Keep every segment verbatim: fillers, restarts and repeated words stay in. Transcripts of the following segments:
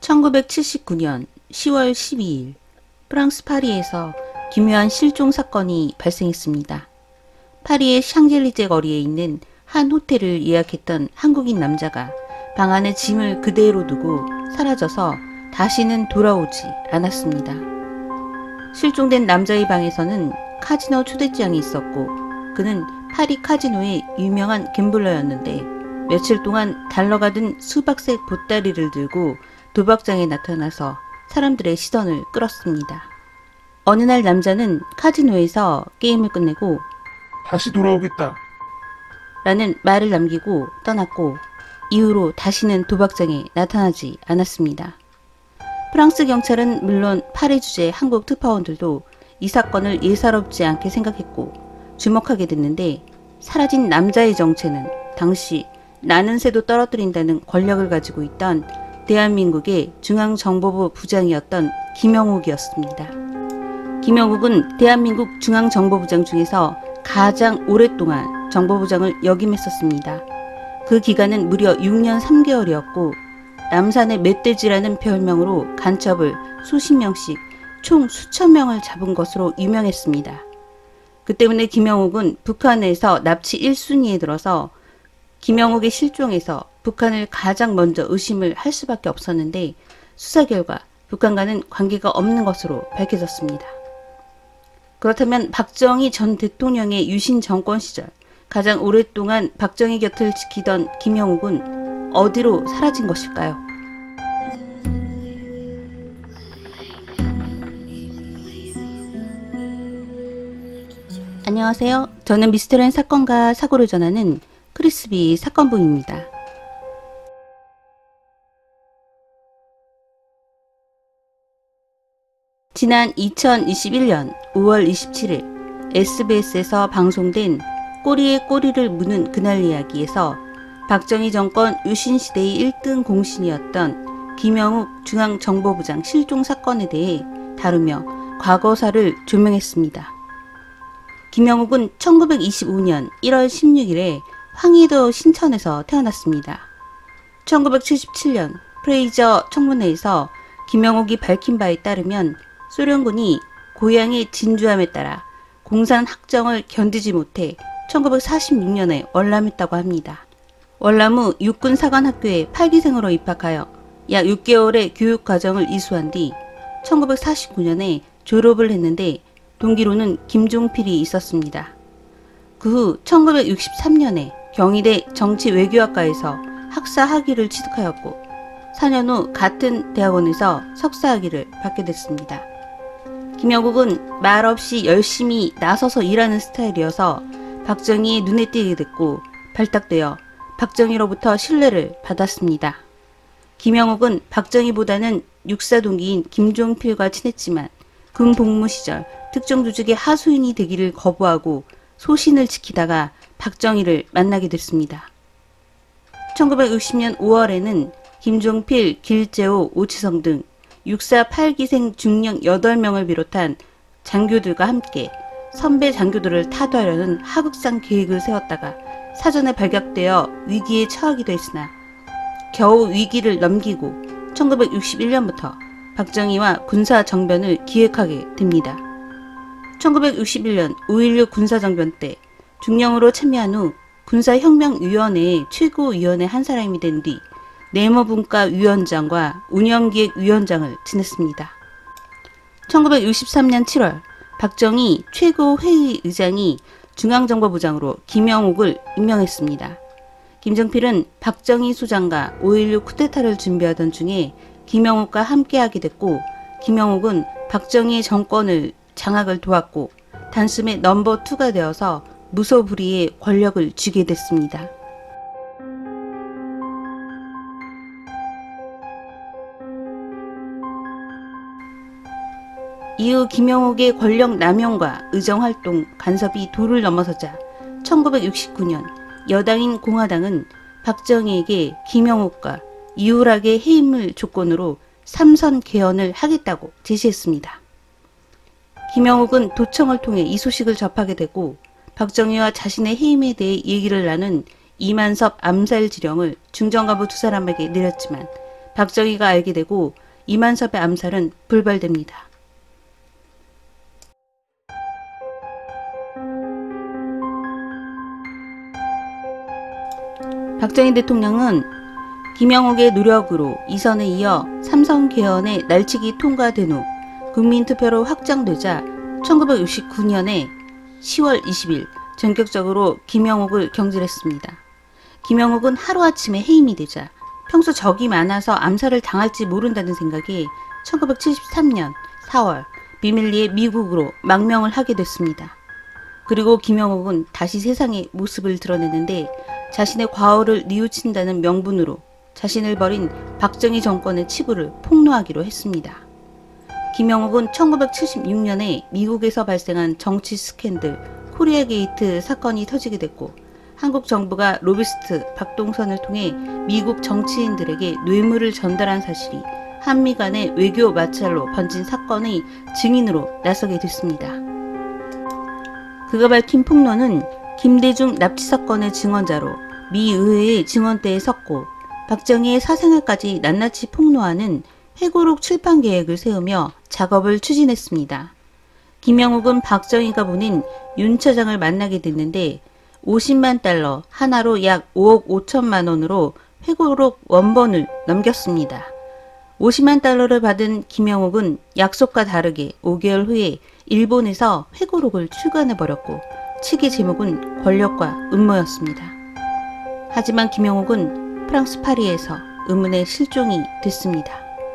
천구백칠십구 년 시월 십이일 프랑스 파리에서 기묘한 실종 사건이 발생했습니다. 파리의 샹젤리제 거리에 있는 한 호텔을 예약했던 한국인 남자가 방 안에 짐을 그대로 두고 사라져서 다시는 돌아오지 않았습니다. 실종된 남자의 방에서는 카지노 초대장이 있었고 그는 파리 카지노의 유명한 갬블러였는데 며칠 동안 달러가 든 수박색 보따리를 들고 도박장에 나타나서 사람들의 시선을 끌었습니다. 어느 날 남자는 카지노에서 게임을 끝내고 다시 돌아오겠다 라는 말을 남기고 떠났고 이후로 다시는 도박장에 나타나지 않았습니다. 프랑스 경찰은 물론 파리 주재 한국 특파원들도 이 사건을 예사롭지 않게 생각했고 주목하게 됐는데 사라진 남자의 정체는 당시 나는 새도 떨어뜨린다는 권력을 가지고 있던 대한민국의 중앙정보부 부장이었던 김영욱이었습니다. 김영욱은 대한민국 중앙정보부장 중에서 가장 오랫동안 정보부장을 역임했었습니다. 그 기간은 무려 육 년 삼 개월이었고 남산의 멧돼지라는 별명으로 간첩을 수십 명씩 총 수천 명을 잡은 것으로 유명했습니다. 그 때문에 김영욱은 북한에서 납치 일 순위에 들어서 김영욱의 실종에서 북한을 가장 먼저 의심을 할 수밖에 없었는데 수사 결과 북한과는 관계가 없는 것으로 밝혀졌습니다. 그렇다면 박정희 전 대통령의 유신 정권 시절 가장 오랫동안 박정희 곁을 지키던 김영욱은 어디로 사라진 것일까요? 안녕하세요. 저는 미스터리한 사건과 사고를 전하는 크리스비 사건부입니다. 지난 이천이십일 년 오월 이십칠일 에스비에스에서 방송된 꼬리에 꼬리를 무는 그날 이야기에서 박정희 정권 유신시대의 일 등 공신이었던 김영욱 중앙정보부장 실종 사건에 대해 다루며 과거사를 조명했습니다. 김영욱은 천구백이십오 년 일월 십육일에 황해도 신천에서 태어났습니다. 천구백칠십칠 년 프레이저 청문회에서 김영욱이 밝힌 바에 따르면 소련군이 고향의 진주함에 따라 공산 학정을 견디지 못해 천구백사십육 년에 월남했다고 합니다. 월남 후 육군사관학교에 팔 기생으로 입학하여 약 육 개월의 교육과정을 이수한 뒤 천구백사십구 년에 졸업을 했는데 동기로는 김종필이 있었습니다. 그 후 천구백육십삼 년에 경희대 정치외교학과에서 학사학위를 취득하였고 사 년 후 같은 대학원에서 석사학위를 받게 됐습니다. 김영욱은 말없이 열심히 나서서 일하는 스타일이어서 박정희의 눈에 띄게 됐고 발탁되어 박정희로부터 신뢰를 받았습니다. 김영욱은 박정희보다는 육사 동기인 김종필과 친했지만 군 복무 시절 특정조직의 하수인이 되기를 거부하고 소신을 지키다가 박정희를 만나게 됐습니다. 천구백육십 년 오월에는 김종필, 길재호, 오치성 등 육사 팔 기생 중령 여덟 명을 비롯한 장교들과 함께 선배 장교들을 타도하려는 하극상 계획을 세웠다가 사전에 발각되어 위기에 처하기도 했으나 겨우 위기를 넘기고 천구백육십일 년부터 박정희와 군사정변을 기획하게 됩니다. 천구백육십일 년 오일육 군사정변 때 중령으로 참여한 후 군사혁명위원회의 최고위원의 한 사람이 된 뒤 내무분과위원장과 운영기획위원장을 지냈습니다. 천구백육십삼 년 칠월 박정희 최고회의 의장이 중앙정보부장으로 김영욱을 임명했습니다. 김정필은 박정희 수장과 오일육 쿠데타를 준비하던 중에 김영욱과 함께하게 됐고 김영욱은 박정희의 정권을 장악을 도왔고 단숨에 넘버 투가 되어서 무소불위의 권력을 쥐게 됐습니다. 이후 김영욱의 권력 남용과 의정활동 간섭이 도를 넘어서자 천구백육십구 년 여당인 공화당은 박정희에게 김영욱과 이율학의 해임을 조건으로 삼선 개헌을 하겠다고 제시했습니다. 김영욱은 도청을 통해 이 소식을 접하게 되고 박정희와 자신의 해임에 대해 얘기를 나눈 이만섭 암살 지령을 중정간부 두 사람에게 내렸지만 박정희가 알게 되고 이만섭의 암살은 불발됩니다. 박정희 대통령은 김영옥의 노력으로 이선에 이어 삼선 개헌의 날치기 통과된 후 국민투표로 확정되자 천구백육십구 년에 시월 이십일 전격적으로 김영옥을 경질했습니다. 김영옥은 하루아침에 해임이 되자 평소 적이 많아서 암살을 당할지 모른다는 생각에 천구백칠십삼 년 사월 비밀리에 미국으로 망명을 하게 됐습니다. 그리고 김영옥은 다시 세상에 모습을 드러내는데 자신의 과오를 뉘우친다는 명분으로 자신을 버린 박정희 정권의 치부를 폭로하기로 했습니다. 김영옥은 천구백칠십육 년에 미국에서 발생한 정치 스캔들 코리아 게이트 사건이 터지게 됐고 한국 정부가 로비스트 박동선을 통해 미국 정치인들에게 뇌물을 전달한 사실이 한미 간의 외교 마찰로 번진 사건의 증인으로 나서게 됐습니다. 그가 밝힌 폭로는 김대중 납치 사건의 증언자로 미 의회의 증언대에 섰고 박정희의 사생활까지 낱낱이 폭로하는 회고록 출판 계획을 세우며 작업을 추진했습니다. 김영옥은 박정희가 보낸 윤 처장을 만나게 됐는데 오십만 달러, 하나로 약 오억 오천만 원으로 회고록 원본을 넘겼습니다. 오십만 달러를 받은 김영옥은 약속과 다르게 오 개월 후에 일본에서 회고록을 출간해버렸고 책의 제목은 권력과 음모였습니다. 하지만 김영옥은 프랑스 파리에서 의문의 실종이 됐습니다.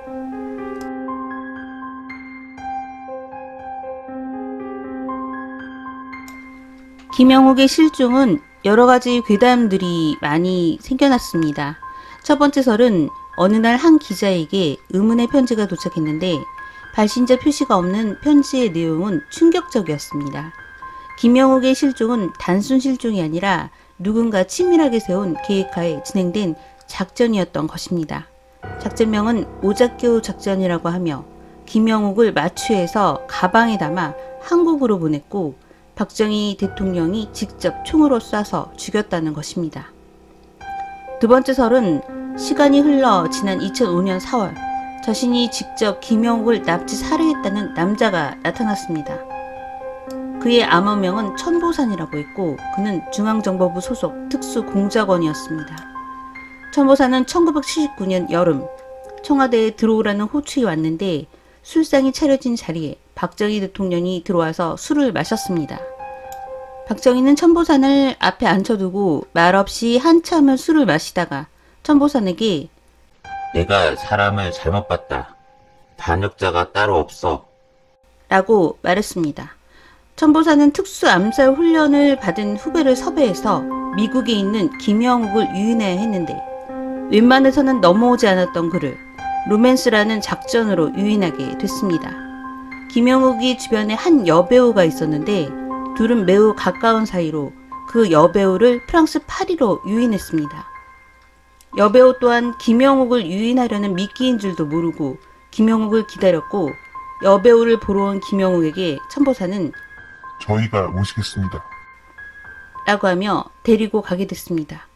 김영옥의 실종은 여러가지 괴담들이 많이 생겨났습니다. 첫 번째 설은 어느 날 한 기자에게 의문의 편지가 도착했는데 발신자 표시가 없는 편지의 내용은 충격적이었습니다. 김영옥의 실종은 단순 실종이 아니라 누군가 치밀하게 세운 계획하에 진행된 작전이었던 것입니다. 작전명은 오작교 작전이라고 하며 김영옥을 마취해서 가방에 담아 한국으로 보냈고 박정희 대통령이 직접 총으로 쏴서 죽였다는 것입니다. 두 번째 설은 시간이 흘러 지난 이천오 년 사월 자신이 직접 김영옥을 납치 살해했다는 남자가 나타났습니다. 그의 암호명은 천보산이라고 했고 그는 중앙정보부 소속 특수공작원이었습니다. 천보산은 천구백칠십구 년 여름 청와대에 들어오라는 호출이 왔는데 술상이 차려진 자리에 박정희 대통령이 들어와서 술을 마셨습니다. 박정희는 천보산을 앞에 앉혀두고 말없이 한참을 술을 마시다가 천보산에게 내가 사람을 잘못 봤다. 반역자가 따로 없어. 라고 말했습니다. 천보산은 특수 암살 훈련을 받은 후배를 섭외해서 미국에 있는 김영옥을 유인해야 했는데 웬만해서는 넘어오지 않았던 그를 로맨스라는 작전으로 유인하게 됐습니다. 김영옥이 주변에 한 여배우가 있었는데 둘은 매우 가까운 사이로 그 여배우를 프랑스 파리로 유인했습니다. 여배우 또한 김영옥을 유인하려는 미끼인 줄도 모르고 김영옥을 기다렸고 여배우를 보러 온 김영옥에게 천보산은 저희가 모시겠습니다. 라고 하며 데리고 가게 됐습니다.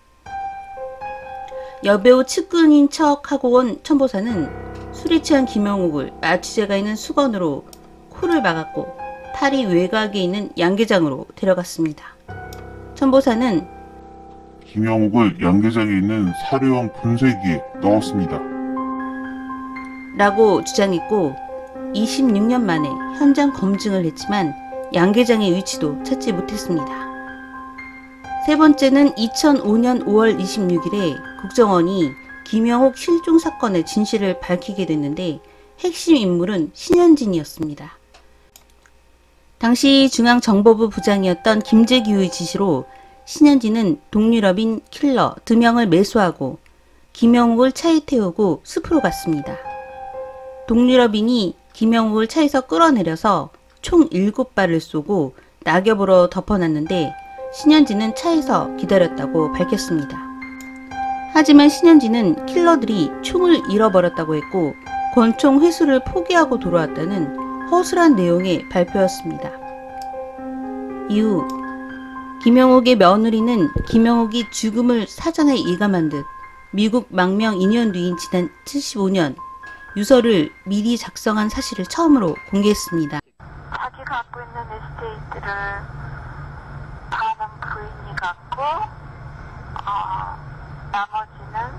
여배우 측근인 척하고 온 천보산은 술에 취한 김영옥을 마취제가 있는 수건으로 코를 막았고 파리 외곽에 있는 양계장으로 데려갔습니다. 천보산은 김영옥을 양계장에 있는 사료용 분쇄기에 넣었습니다. 라고 주장했고 이십육 년 만에 현장 검증을 했지만 양계장의 위치도 찾지 못했습니다. 세 번째는 이천오 년 오월 이십육일에 국정원이 김영옥 실종 사건의 진실을 밝히게 됐는데 핵심 인물은 신현진이었습니다. 당시 중앙정보부 부장이었던 김재규의 지시로 신현진은 동유럽인 킬러 두 명을 매수하고 김영옥을 차에 태우고 숲으로 갔습니다. 동유럽인이 김영옥을 차에서 끌어내려서 총 일곱 발을 쏘고 낙엽으로 덮어놨는데 신현진은 차에서 기다렸다고 밝혔습니다. 하지만 신현진은 킬러들이 총을 잃어버렸다고 했고 권총 회수를 포기하고 돌아왔다는 허술한 내용의 발표였습니다. 이후 김영옥의 며느리는 김영옥이 죽음을 사전에 예감한 듯 미국 망명 이 년 뒤인 지난 칠십오 년 유서를 미리 작성한 사실을 처음으로 공개했습니다. 자기 갖고 있는 에스테이트를 반은 부인이 갖고 어, 나머지는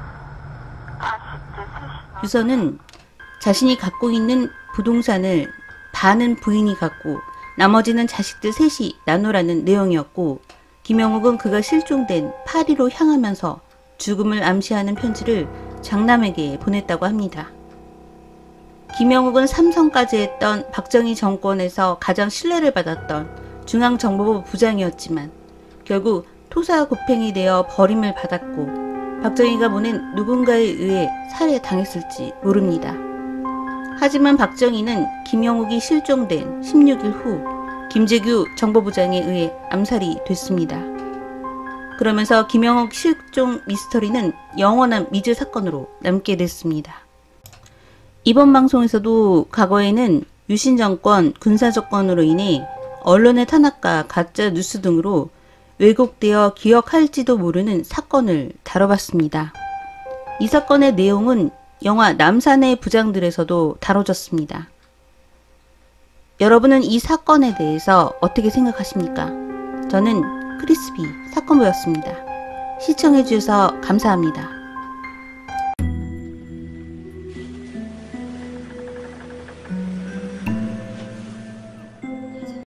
자식들 셋이. 유서는 자신이 갖고 있는 부동산을 반은 부인이 갖고 나머지는 자식들 셋이 나누라는 내용이었고, 김영욱은 그가 실종된 파리로 향하면서 죽음을 암시하는 편지를 장남에게 보냈다고 합니다. 김영욱은 삼성까지 했던 박정희 정권에서 가장 신뢰를 받았던 중앙정보부 부장이었지만 결국 토사구팽이 되어 버림을 받았고 박정희가 보낸 누군가에 의해 살해당했을지 모릅니다. 하지만 박정희는 김영욱이 실종된 십육 일 후 김재규 정보부장에 의해 암살이 됐습니다. 그러면서 김영욱 실종 미스터리는 영원한 미제 사건으로 남게 됐습니다. 이번 방송에서도 과거에는 유신 정권, 군사 정권으로 인해 언론의 탄압과 가짜 뉴스 등으로 왜곡되어 기억할지도 모르는 사건을 다뤄봤습니다. 이 사건의 내용은 영화 남산의 부장들에서도 다뤄졌습니다. 여러분은 이 사건에 대해서 어떻게 생각하십니까? 저는 크리스비 사건부였습니다. 시청해주셔서 감사합니다.